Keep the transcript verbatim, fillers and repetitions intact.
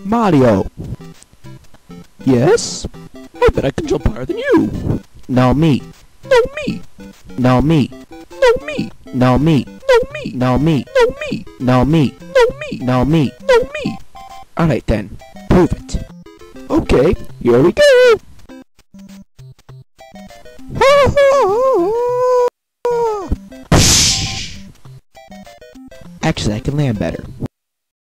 Mario. Yes? I bet I can jump higher than you. No, me. No, me. No, me. No, me. No, me. No, me. No, me. No, me. No, me. No, me. No, me. No, me. Alright then. Prove it. Okay, here we go. Actually, I can land better.